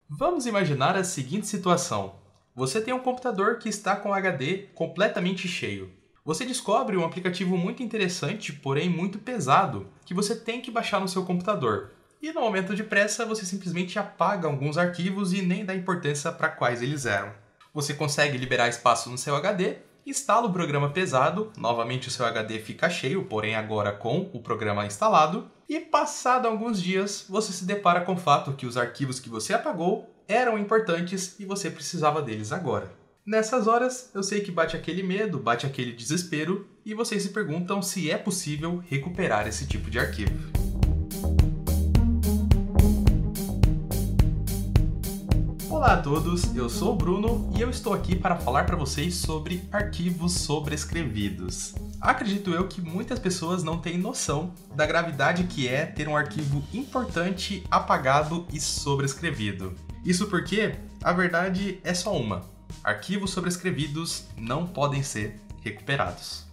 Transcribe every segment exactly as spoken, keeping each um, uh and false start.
Vamos imaginar a seguinte situação. Você tem um computador que está com o H D completamente cheio. Você descobre um aplicativo muito interessante, porém muito pesado, que você tem que baixar no seu computador. E no momento de pressa, você simplesmente apaga alguns arquivos e nem dá importância para quais eles eram. Você consegue liberar espaço no seu H D, instala o programa pesado, novamente o seu H D fica cheio, porém agora com o programa instalado, e passado alguns dias, você se depara com o fato que os arquivos que você apagou eram importantes e você precisava deles agora. Nessas horas, eu sei que bate aquele medo, bate aquele desespero, e vocês se perguntam se é possível recuperar esse tipo de arquivo. Olá a todos, eu sou o Bruno e eu estou aqui para falar para vocês sobre arquivos sobrescrevidos. Acredito eu que muitas pessoas não têm noção da gravidade que é ter um arquivo importante apagado e sobrescrevido. Isso porque a verdade é só uma: arquivos sobrescrevidos não podem ser recuperados.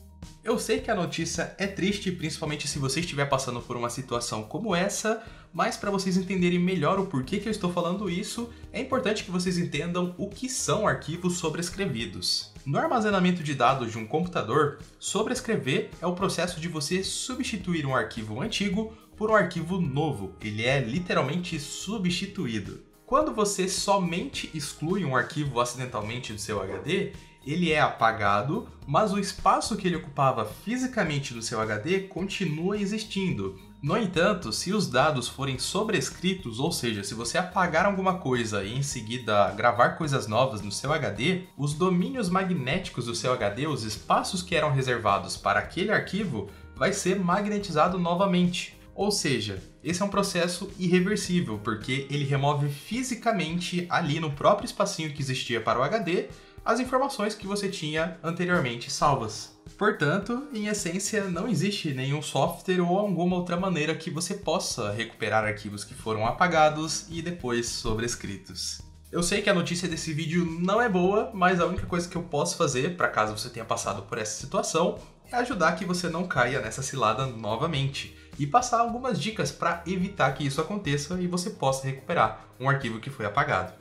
Eu sei que a notícia é triste, principalmente se você estiver passando por uma situação como essa, mas para vocês entenderem melhor o porquê que eu estou falando isso, é importante que vocês entendam o que são arquivos sobrescrevidos. No armazenamento de dados de um computador, sobrescrever é o processo de você substituir um arquivo antigo por um arquivo novo. Ele é literalmente substituído. Quando você somente exclui um arquivo acidentalmente do seu H D, ele é apagado, mas o espaço que ele ocupava fisicamente no seu H D continua existindo. No entanto, se os dados forem sobrescritos, ou seja, se você apagar alguma coisa e em seguida gravar coisas novas no seu H D, os domínios magnéticos do seu H D, os espaços que eram reservados para aquele arquivo, vai ser magnetizado novamente. Ou seja, esse é um processo irreversível, porque ele remove fisicamente ali no próprio espacinho que existia para o H D as informações que você tinha anteriormente salvas. Portanto, em essência, não existe nenhum software ou alguma outra maneira que você possa recuperar arquivos que foram apagados e depois sobrescritos. Eu sei que a notícia desse vídeo não é boa, mas a única coisa que eu posso fazer, para caso você tenha passado por essa situação, é ajudar que você não caia nessa cilada novamente e passar algumas dicas para evitar que isso aconteça e você possa recuperar um arquivo que foi apagado.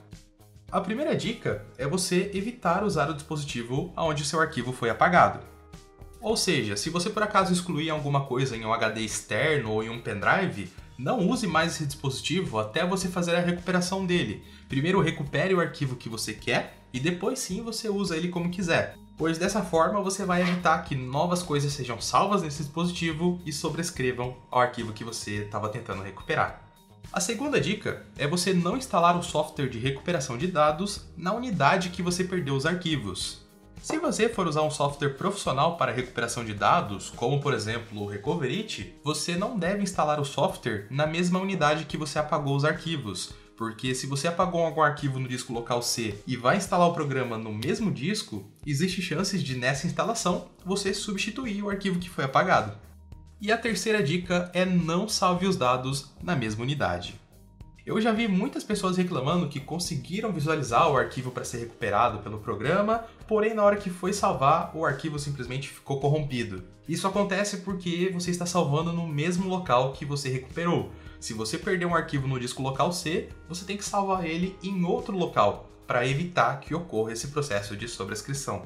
A primeira dica é você evitar usar o dispositivo onde o seu arquivo foi apagado. Ou seja, se você por acaso excluir alguma coisa em um H D externo ou em um pendrive, não use mais esse dispositivo até você fazer a recuperação dele. Primeiro recupere o arquivo que você quer e depois sim você usa ele como quiser, pois dessa forma você vai evitar que novas coisas sejam salvas nesse dispositivo e sobrescrevam ao arquivo que você estava tentando recuperar. A segunda dica é você não instalar o software de recuperação de dados na unidade que você perdeu os arquivos. Se você for usar um software profissional para recuperação de dados, como por exemplo o Recover It, você não deve instalar o software na mesma unidade que você apagou os arquivos, porque se você apagou algum arquivo no disco local C e vai instalar o programa no mesmo disco, existe chances de nessa instalação você substituir o arquivo que foi apagado. E a terceira dica é não salve os dados na mesma unidade. Eu já vi muitas pessoas reclamando que conseguiram visualizar o arquivo para ser recuperado pelo programa, porém na hora que foi salvar, o arquivo simplesmente ficou corrompido. Isso acontece porque você está salvando no mesmo local que você recuperou. Se você perder um arquivo no disco local C, você tem que salvar ele em outro local, para evitar que ocorra esse processo de sobrescrição.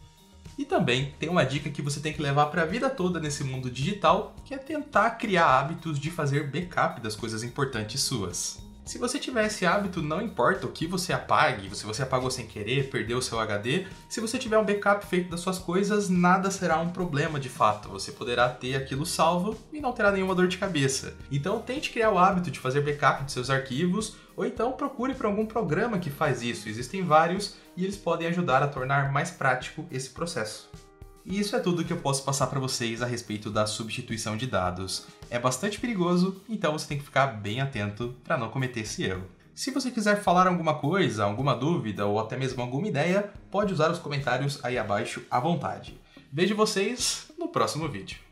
E também tem uma dica que você tem que levar para a vida toda nesse mundo digital, que é tentar criar hábitos de fazer backup das coisas importantes suas. Se você tiver esse hábito, não importa o que você apague, se você apagou sem querer, perdeu o seu H D, se você tiver um backup feito das suas coisas, nada será um problema de fato. Você poderá ter aquilo salvo e não terá nenhuma dor de cabeça. Então tente criar o hábito de fazer backup de seus arquivos, ou então procure por algum programa que faz isso. Existem vários e eles podem ajudar a tornar mais prático esse processo. E isso é tudo que eu posso passar para vocês a respeito da substituição de dados. É bastante perigoso, então você tem que ficar bem atento para não cometer esse erro. Se você quiser falar alguma coisa, alguma dúvida ou até mesmo alguma ideia, pode usar os comentários aí abaixo à vontade. Vejo vocês no próximo vídeo.